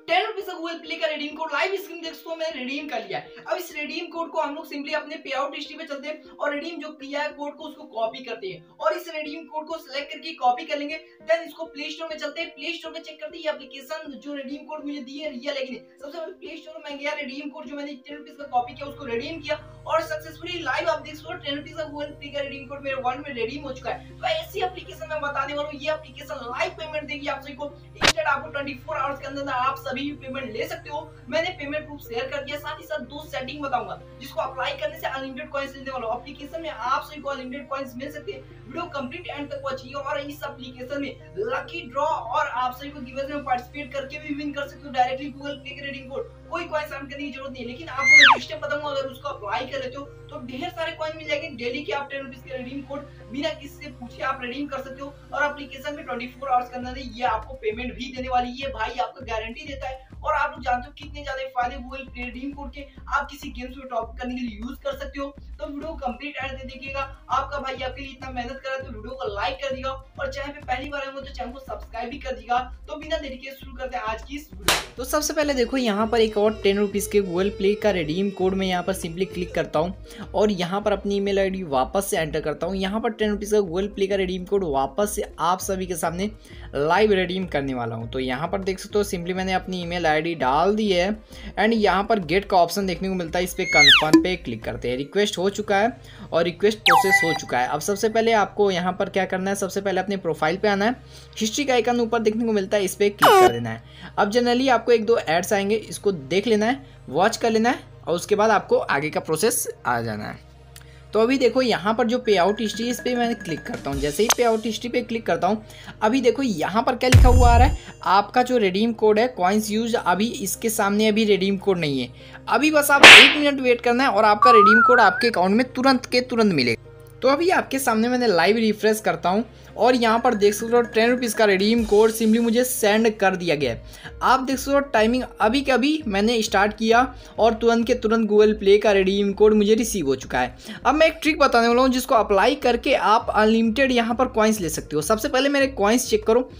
₹10 का Google Play का redeem code live screen देख सकते हो मैंने रिडीम कर लिया है। अब इस रिडीम कोड को हम लोग सिंपली अपने पे आउट हिस्ट्री पे चलते हैं और रिडीम जो किया है कोड को उसको कॉपी करते हैं और इस रिडीम कोड को सिलेक्ट करके कॉपी कर लेंगे। देन इसको प्ले स्टोर में चलते हैं, प्ले स्टोर में चेक करते हैं ये एप्लीकेशन जो रिडीम कोड मुझे दी है रियल है कि नहीं। सबसे पहले प्ले स्टोर में गया, रिडीम कोड जो मैंने ₹10 का कॉपी किया उसको रिडीम किया और सक्सेसफुली लाइव आप देख सकते हो ₹10 का गूगल पे का रिडीम कोड मेरे वॉलेट में रिडीम हो चुका है। तो ऐसी एप्लीकेशन मैं बताने वाला हूँ, ये एप्लीकेशन लाइव पेमेंट देगी आप सभी को। इंस्टेंट आपको 24 आवर्स के अंदर आप सभी पेमेंट ले सकते हो। मैंने पेमेंट प्रूफ शेयर कर दिया, साथ ही साथ 2 सेटिंग बताऊंगा जिसको अप्लाई करने से अनलिमिटेड कॉइंस मिलने वाला है। एप्लीकेशन में आप सभी को अनलिमिटेड कॉइंस मिल सकते हैं। वीडियो कंप्लीट एंड तक वॉचिए और इस एप्लीकेशन में लकी ड्रॉ और आप सभी को गिवअवे में पार्टिसिपेट करके भी विन कर सकते हो डायरेक्टली गूगल पे के रिडीम कोड। कोई कॉइंस अर्न करने की जरूरत नहीं है, लेकिन आपको मैं स्टेप बताऊंगा, अगर उसको अप्लाई कर लेते हो तो ढेर सारे कॉइन मिल जाएंगे। डेली के आप ₹10 के रिडीम कोड बिना किसी से पूछे आप रिडीम कर सकते हो और एप्लीकेशन में 24 आवर्स के अंदर ये आपको पेमेंट भी देने वाली है। भाई आपको गारंटी देता है और आप लोग जानते हो कितने ज्यादा फायदे गूगल पे रिडीम कोड के आप किसी गेम्स में टॉप करने के लिए यूज कर सकते हो। तो वीडियो कंप्लीट एंड देखिएगा। आपका भाई आपके लिए इतना मेहनत कर रहा है तो वीडियो को लाइक कर दिएगा और चैनल पे पहली बार आएंगे तो चैनल को सब्सक्राइब भी कर दिएगा। तो बिना देरी के शुरू करते हैं आज की इस वीडियो। तो सबसे पहले देखो यहाँ पर एक और ₹10 के गूगल प्ले का रिडीम कोड में यहाँ पर सिंपली क्लिक करता हूँ और यहाँ पर अपनी ईमेल आईडी वापस से एंटर करता हूँ। यहाँ पर ₹10 का गूगल प्ले का रिडीम कोड वापस से आप सभी के सामने लाइव रिडीम करने वाला हूँ। तो यहाँ पर देख सकते हो सिंपली मैंने अपनी ईमेल आईडी डाल दी है एंड यहाँ पर गेट का ऑप्शन देखने को मिलता है। इस पर कन्फर्म पे क्लिक करते हैं। रिक्वेस्ट हो चुका है और रिक्वेस्ट प्रोसेस हो चुका है। अब सबसे पहले आपको यहाँ पर क्या करना है, सबसे पहले अपने प्रोफाइल पे आना है। हिस्ट्री का आइकन ऊपर देखने को मिलता है, इस पर क्लिक कर देना है। अब जनरली आपको 1-2 एड्स आएंगे, इसको देख लेना है, वॉच कर लेना है और उसके बाद आपको आगे का प्रोसेस आ जाना है। तो अभी देखो यहाँ पर जो पे आउट हिस्ट्री है इस पर मैं क्लिक करता हूँ। जैसे ही पे आउट हिस्ट्री पे क्लिक करता हूँ अभी देखो यहाँ पर क्या लिखा हुआ आ रहा है, आपका जो रिडीम कोड है कॉइन्स यूज, अभी इसके सामने अभी रिडीम कोड नहीं है। अभी बस आप 1 मिनट वेट करना है और आपका रिडीम कोड आपके अकाउंट में तुरंत के तुरंत मिलेगा। तो अभी आपके सामने मैंने लाइव रिफ्रेश करता हूँ और यहाँ पर देख सकते हो ₹10 का रिडीम कोड सिंपली मुझे सेंड कर दिया गया है। आप देख सकते हो टाइमिंग अभी के अभी मैंने स्टार्ट किया और तुरंत के तुरंत गूगल प्ले का रिडीम कोड मुझे रिसीव हो चुका है। अब मैं एक ट्रिक बताने वाला हूँ जिसको अप्लाई करके आप अनलिमिटेड यहाँ पर कॉइन्स ले सकते हो। सबसे पहले मेरे कॉइन्स चेक करो,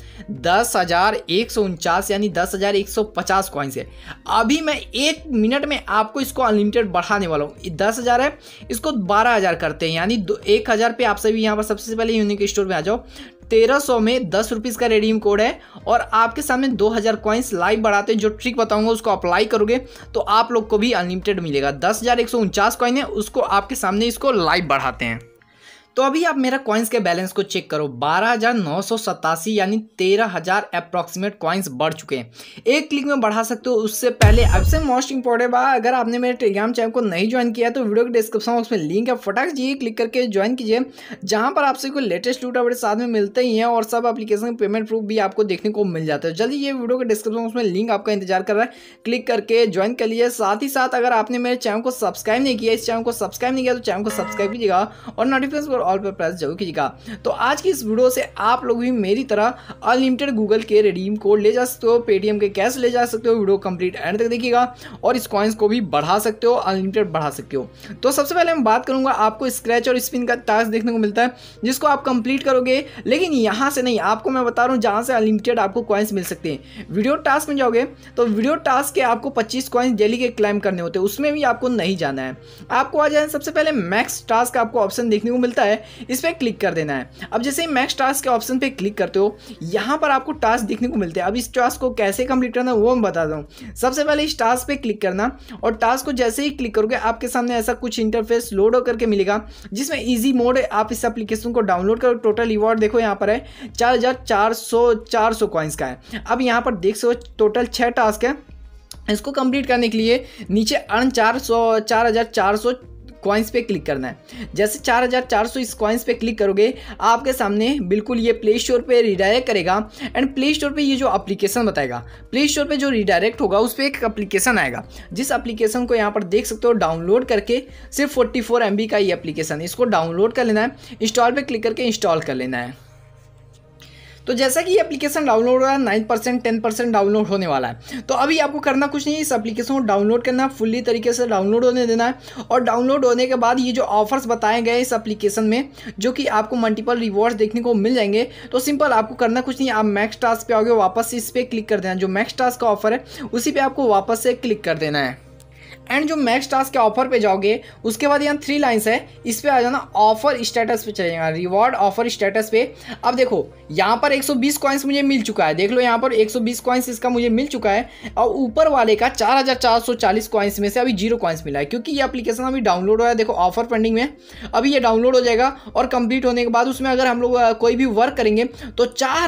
10,149 यानी 10,150 कॉइन्स है। अभी मैं 1 मिनट में आपको इसको अनलिमिटेड बढ़ाने वाला हूँ। 10,000 है, इसको 12,000 करते हैं यानी 1,000 पे आप सभी यहाँ पर सबसे पहले यूनिक स्टोर में आ जाओ। 1300 में ₹10 का रिडीम कोड है और आपके सामने 2,000 कॉइन्स लाइव बढ़ाते हैं। जो ट्रिक बताऊंगा उसको अप्लाई करोगे तो आप लोग को भी अनलिमिटेड मिलेगा। 10,149 कॉइन है, उसको आपके सामने इसको लाइव बढ़ाते हैं। तो अभी आप मेरा कॉइन्स के बैलेंस को चेक करो, 12,987 यानी 13,000 अप्रॉक्सीमेट कॉइन्स बढ़ चुके हैं। एक क्लिक में बढ़ा सकते हो। उससे पहले सबसे मोस्ट इंपॉर्टेंट बात, अगर आपने मेरे टेलीग्राम चैनल को नहीं ज्वाइन किया तो वीडियो के डिस्क्रिप्शन बॉक्स में लिंक है, फटाक जी क्लिक करके ज्वाइन कीजिए, जहां पर आपसे कोई लेटेस्ट लूट अपडेट साथ में मिलते ही हैं और सब एप्लीकेशन पेमेंट प्रूफ भी आपको देखने को मिल जाता है। जल्दी ये वीडियो के डिस्क्रिप्शन बॉक्स में लिंक आपका इंतजार कर रहा है, क्लिक करके ज्वाइन कर लीजिए। साथ ही साथ अगर आपने मेरे चैनल को सब्सक्राइब नहीं किया, इस चैनल को सब्सक्राइब नहीं किया तो चैनल को सब्सक्राइब कीजिएगा और नोटिफिकेशन ऑल पर प्रेस जरूर कीजिएगा। तो आज की इस वीडियो से आप लोग भी मेरी तरह अनलिमिटेड गूगल के रिडीम कोड ले जा सकते हो, पेटीएम के कैश ले जा सकते हो। वीडियो कंप्लीट एंड तक देखिएगा और इस कॉइन्स को भी बढ़ा सकते हो, अनलिमिटेड बढ़ा सकते हो। तो सबसे पहले मैं बात करूंगा, आपको स्क्रैच और स्पिन का टास्क देखने को मिलता है जिसको आप कंप्लीट करोगे, लेकिन यहां से नहीं, आपको मैं बता रहा हूं जहां से अनलिमिटेड आपको कॉइन्स मिल सकते हैं। वीडियो टास्क में जाओगे तो वीडियो टास्क के आपको 25 कॉइन्स डेली के क्लेम करने होते हैं, उसमें भी आपको नहीं जाना है। आपको आ जाए सबसे पहले मैक्स टास्क आपको ऑप्शन देखने को मिलता है, इस पर क्लिक कर देना है। अब जैसे ही मैक्स टास्क के ऑप्शन पे क्लिक करते हो यहां पर आपको टास्क देखने को मिलते हैं। अब इस टास्क को कैसे कंप्लीट करना है वो मैं बताता हूं। सबसे पहले इस टास्क पे क्लिक करना और टास्क को जैसे ही क्लिक करोगे आपके सामने ऐसा कुछ इंटरफेस लोड होकर के मिलेगा जिसमें इजी मोड है। आप इस एप्लीकेशन को डाउनलोड करो। टोटल रिवॉर्ड देखो यहाँ पर है 4,400 कॉइन्स का है। अब यहाँ पर देख सकते हो टोटल 6 टास्क है। इसको कंप्लीट करने के लिए नीचे अर्न 4,400 कॉइन्स पे क्लिक करना है। जैसे 4,400 इस कॉइन्स पे क्लिक करोगे आपके सामने बिल्कुल ये प्ले स्टोर पे रिडायरेक्ट करेगा एंड प्ले स्टोर पे ये जो एप्लीकेशन बताएगा, प्ले स्टोर पे जो रिडायरेक्ट होगा उस पर एक एप्लीकेशन आएगा, जिस एप्लीकेशन को यहाँ पर देख सकते हो डाउनलोड करके सिर्फ 44 MB का ये एप्लीकेशन, इसको डाउनलोड कर लेना है। इंस्टॉल पे क्लिक करके इंस्टॉल कर लेना है। तो जैसा कि ये एप्लीकेशन डाउनलोड हो रहा है 9% 10% डाउनलोड होने वाला है। तो अभी आपको करना कुछ नहीं, इस एप्लीकेशन को डाउनलोड करना, फुल्ली तरीके से डाउनलोड होने देना है। और डाउनलोड होने के बाद ये जो ऑफर्स बताए गए इस एप्लीकेशन में, जो कि आपको मल्टीपल रिवॉर्ड्स देखने को मिल जाएंगे, तो सिंपल आपको करना कुछ नहीं, आप मैक्स टास्क पे आओगे, वापस इस पर क्लिक कर देना, जो मैक्स टास्क का ऑफर है उसी पर आपको वापस से क्लिक कर देना है। एंड जो मैक्स टास्क के ऑफर पे जाओगे उसके बाद यहाँ 3 लाइन्स है, इस पे आ जाना, ऑफर स्टेटस पे चले जाएगा, रिवॉर्ड ऑफर स्टेटस पे। अब देखो यहाँ पर 120 कॉइन्स मुझे मिल चुका है, देख लो यहाँ पर 120 कॉइन्स इसका मुझे मिल चुका है। और ऊपर वाले का 4440 कॉइन्स में से अभी 0 कॉइन्स मिला है, क्योंकि ये एप्लीकेशन अभी डाउनलोड हो रहा है। देखो ऑफर पेंडिंग में, अभी ये डाउनलोड हो जाएगा और कंप्लीट होने के बाद उसमें अगर हम लोग कोई भी वर्क करेंगे तो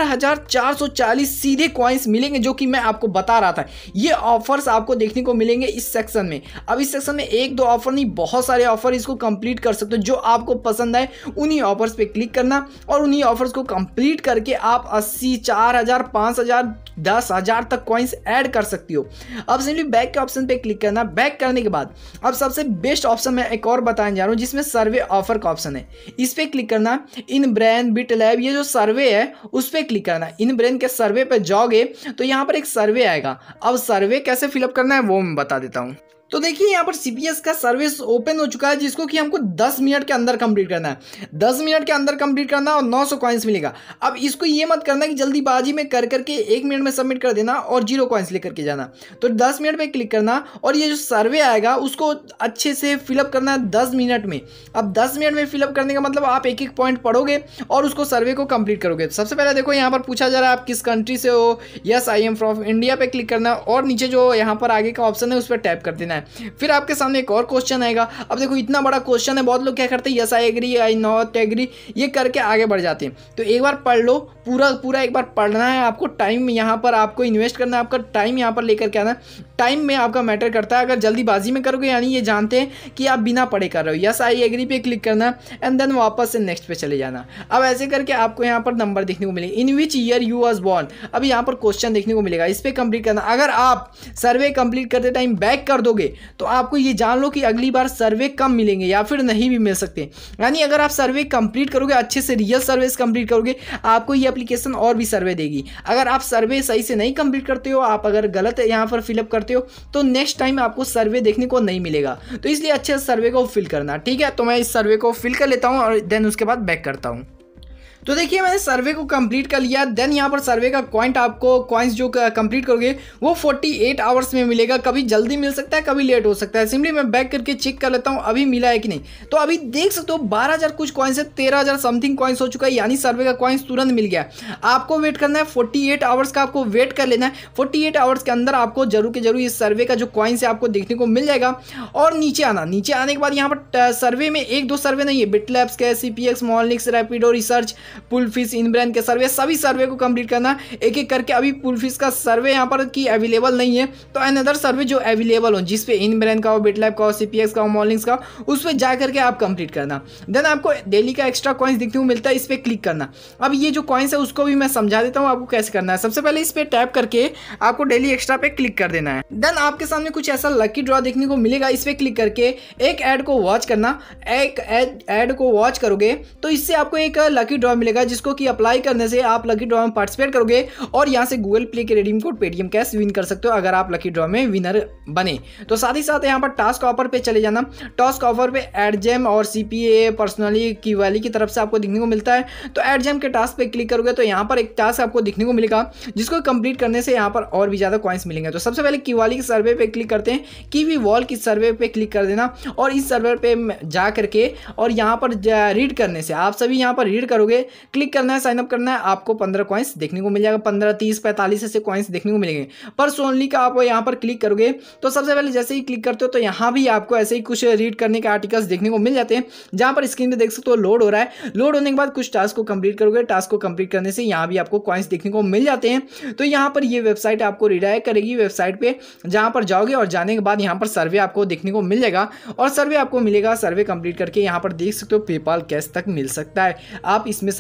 4440 सीधे कॉइन्स मिलेंगे, जो कि मैं आपको बता रहा था। ये ऑफर्स आपको देखने को मिलेंगे इस सेक्शन में। अब इस सेक्शन में 1-2 ऑफर नहीं, बहुत सारे ऑफर इसको कंप्लीट कर सकते हो। जो आपको पसंद आए उन्हीं ऑफर्स पे क्लिक करना और उन्हीं ऑफर्स को कंप्लीट करके आप 80, 4000, 5000, 10,000 तक कॉइन्स ऐड कर सकती हो। अब सिंपली बैक के ऑप्शन पे क्लिक करना। बैक करने के बाद अब सबसे बेस्ट ऑप्शन मैं एक और बताने जा रहा हूँ, जिसमें सर्वे ऑफर का ऑप्शन है, इस पे क्लिक करना। इन ब्रेन बिटलैब ये जो सर्वे है उस पर क्लिक करना। इन ब्रेन के सर्वे पे जाओगे तो यहाँ पर एक सर्वे आएगा। अब सर्वे कैसे फिलअप करना है वो मैं बता देता हूँ। तो देखिए यहाँ पर सीपीएस का सर्विस ओपन हो चुका है, जिसको कि हमको 10 मिनट के अंदर कंप्लीट करना है। 10 मिनट के अंदर कंप्लीट करना और 900 कॉइन्स मिलेगा। अब इसको ये मत करना कि जल्दीबाजी में कर करके 1 मिनट में सबमिट कर देना और 0 कॉइन्स लेकर के जाना। तो 10 मिनट पे क्लिक करना और ये जो सर्वे आएगा उसको अच्छे से फिलअप करना है 10 मिनट में। अब 10 मिनट में फिलअप करने का मतलब आप एक एक पॉइंट पढ़ोगे और उसको सर्वे को कंप्लीट करोगे। तो सबसे पहले देखो यहाँ पर पूछा जा रहा है आप किस कंट्री से हो, yes I am from India पे क्लिक करना और नीचे जो यहाँ पर आगे का ऑप्शन है उस पर टैप कर देना है। फिर आपके सामने एक और क्वेश्चन आएगा। अब देखो इतना बड़ा क्वेश्चन है, बहुत लोग क्या करते हैं yes I agree, I not agree, ये करके आगे बढ़ जाते हैं। तो एक बार पढ़ लो, पूरा एक बार पढ़ना है आपको। टाइम यहाँ पर आपको इन्वेस्ट करना है, आपका टाइम यहाँ पर लेकर के आना। टाइम में आपका मैटर करता है। अगर जल्दीबाजी में करोगे यानी ये जानते हैं कि आप बिना पढ़े कर रहे हो, यस आई एग्री पे क्लिक करना एंड देन वापस से नेक्स्ट पे चले जाना। अब ऐसे करके आपको यहाँ पर नंबर देखने को मिलेगा, in which year you was born. अब यहाँ पर क्वेश्चन देखने को मिलेगा, इस पर कंप्लीट करना। अगर आप सर्वे कंप्लीट करते टाइम बैक कर दोगे तो आपको ये जान लो कि अगली बार सर्वे कम मिलेंगे या फिर नहीं भी मिल सकते। यानी अगर आप सर्वे कंप्लीट करोगे, अच्छे से रियल सर्विस कंप्लीट करोगे, आपको ये एप्लीकेशन और भी सर्वे देगी। अगर आप सर्वे सही से नहीं कंप्लीट करते हो, आप अगर गलत यहाँ पर फिलअप करते हो तो नेक्स्ट टाइम आपको सर्वे देखने को नहीं मिलेगा। तो इसलिए अच्छे से सर्वे को फिल करना, ठीक है। तो मैं इस सर्वे को फिल कर लेता हूँ और देन उसके बाद बैक करता हूँ। तो देखिए मैंने सर्वे को कंप्लीट कर लिया। देन यहाँ पर सर्वे का कॉइन्स जो कंप्लीट करोगे वो 48 आवर्स में मिलेगा। कभी जल्दी मिल सकता है, कभी लेट हो सकता है। सिंपली मैं बैक करके चेक कर लेता हूँ अभी मिला है कि नहीं। तो अभी देख सकते हो 12,000 कुछ कॉइन्स है, 13,000 समथिंग कॉइन्स हो चुका है, यानी सर्वे का कॉइन्स तुरंत मिल गया। आपको वेट करना है 48 आवर्स का, आपको वेट कर लेना है। 48 आवर्स के अंदर आपको जरूर के जरूर इस सर्वे का जो कॉइन्स है आपको देखने को मिल जाएगा। और नीचे आना, नीचे आने के बाद यहाँ पर सर्वे में 1-2 सर्वे नहीं है, बिटलैब्स के, सीपीएक्स, मॉलनिक्स, रैपिडो रिसर्च, पुलफिश, इनब्रेन के सर्वे, सभी सर्वे को कंप्लीट करना एक एक करके। अभी पुलफिश का सर्वे यहाँ पर की अवेलेबल नहीं है, तो अनदर सर्वे जो अवेलेबल हो, जिस पे इनब्रेन का हो, बिटलैब का हो, सीपीएक्स का हो, मॉलनिक्स का, उस पे जा करके आप कंप्लीट करना। देन आपको डेली का एक्स्ट्रा कॉइन्स देखने को मिलता है, इस पे क्लिक करना। अब ये जो कॉइन्स है उसको भी मैं समझा देता हूँ आपको कैसे करना है। सबसे पहले इस पे टैप करके आपको डेली एक्स्ट्रा पे क्लिक कर देना है। देन आपके सामने कुछ ऐसा लकी ड्रॉ देखने को मिलेगा, इस पे क्लिक करके एक ऐड को वॉच करना। एक ऐड को वॉच करोगे तो इससे आपको एक लकी ड्रॉ मिलेगा, जिसको कि अप्लाई करने से आप लकी ड्रॉ में पार्टिसिपेट करोगे और यहां से गूगल प्ले के redeem code Paytm cash win कर सकते हो अगर आप लकी ड्रॉ में विनर बने। तो साथ ही साथ यहां पर टास्क ऑफर पे चले जाना। टास्क ऑफर पे एड जेम और सीपीए पर्सनली की वाली की तरफ से आपको देखने को मिलता है। तो एड जेम के टास्क पे क्लिक करोगे तो यहां पर एक टास्क आपको देखने को मिलेगा, जिसको कंप्लीट करने से यहां पर और भी ज्यादा कॉइन्स मिलेंगे। तो सबसे पहले कीवाली के सर्वे पे क्लिक करते हैं, कीवी वॉल की सर्वे पे क्लिक कर देना और इस सर्वर पे जा करके और यहाँ पर रीड करने से आप सभी यहाँ पर रीड करोगे, क्लिक करना है, साइनअप करना है, आपको 15 कॉइन्स देखने को मिल जाएगा। 15, 30, 45 ऐसे कॉइन्स देखने को मिलेंगे। पर ओनली का आप यहाँ पर क्लिक करोगे तो सबसे पहले जैसे ही क्लिक करते हो तो यहाँ भी आपको ऐसे ही कुछ रीड करने के आर्टिकल्स देखने को मिल जाते हैं, जहाँ पर स्क्रीन पे देख सकते हो लोड हो रहा है। लोड होने के बाद कुछ टास्क को कंप्लीट करोगे, टास्क को कंप्लीट करने से यहाँ भी आपको कॉइन्स देखने को मिल जाते हैं। तो यहाँ पर ये वेबसाइट आपको रिडायरेक्ट करेगी वेबसाइट पे, जहाँ पर जाओगे और जाने के बाद यहाँ पर सर्वे आपको देखने को मिल जाएगा और सर्वे आपको मिलेगा। सर्वे कंप्लीट करके यहाँ पर देख सकते हो पेपाल कैश तक मिल सकता है। आप इसमें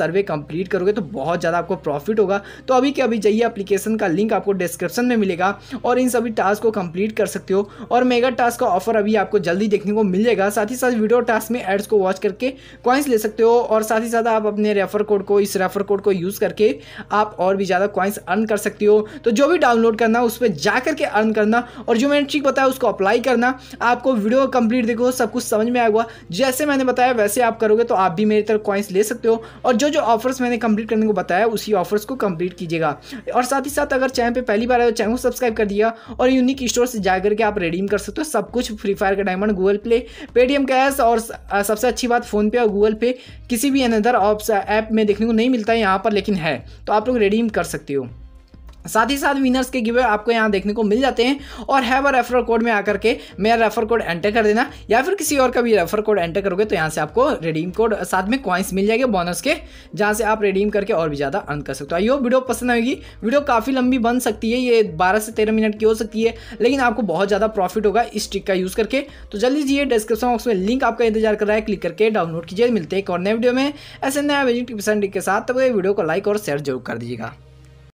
सर्वे कंप्लीट करोगे तो बहुत ज़्यादा आपको प्रॉफिट होगा। तो अभी के अभी जाइए, एप्लीकेशन का लिंक आपको डिस्क्रिप्शन में मिलेगा और इन सभी टास्क को कंप्लीट कर सकते हो। और मेगा टास्क का ऑफर अभी आपको जल्दी देखने को मिल जाएगा। साथ ही साथ वीडियो टास्क में एड्स को वॉच करके कॉइन्स ले सकते हो और साथ ही साथ आप अपने रेफर कोड को, इस रेफर कोड को यूज़ करके आप और भी ज़्यादा कॉइन्स अर्न कर सकते हो। तो जो भी डाउनलोड करना उस पर जा करके अर्न करना और जो मैंने ट्रिक बताया उसको अप्लाई करना। आपको वीडियो कंप्लीट देखो, सब कुछ समझ में आएगा। जैसे मैंने बताया वैसे आप करोगे तो आप भी मेरी तरह कॉइन्स ले सकते हो। और जो जो ऑफर्स मैंने कंप्लीट करने को बताया उसी ऑफर्स को कंप्लीट कीजिएगा। और साथ ही साथ अगर चैनल पे पहली बार आए तो चैनल को सब्सक्राइब कर दिया और यूनिक स्टोर से जाकर के आप रिडीम कर सकते हो सब कुछ, फ्री फायर का diamond, Google Play, Paytm cash और सबसे अच्छी बात फोन पे और गूगल पे किसी भी अनदर ऐप में देखने को नहीं मिलता है यहाँ पर, लेकिन है तो आप लोग रिडीम कर सकते हो। साथ ही साथ विनर्स के गिवे आपको यहाँ देखने को मिल जाते हैं। और हैव अ रेफरल कोड में आकर के मेरा रेफर कोड एंटर कर देना या फिर किसी और का भी रेफर कोड एंटर करोगे तो यहाँ से आपको रिडीम कोड साथ में कॉइन्स मिल जाएंगे बोनस के, जहाँ से आप रिडीम करके और भी ज़्यादा अर्न कर सकते हो। आई होप वीडियो पसंद आएगी। वीडियो काफ़ी लंबी बन सकती है, ये 12 से 13 मिनट की हो सकती है, लेकिन आपको बहुत ज़्यादा प्रॉफिट होगा इस ट्रिक का यूज़ करके। तो जल्दी जाइए, डिस्क्रिप्शन बॉक्स में लिंक आपका इंतजार कर रहा है, क्लिक करके डाउनलोड कीजिए। मिलते हैं एक और नए वीडियो में ऐसे नया विजिट के साथ। तब वीडियो को लाइक और शेयर जरूर कर दीजिएगा।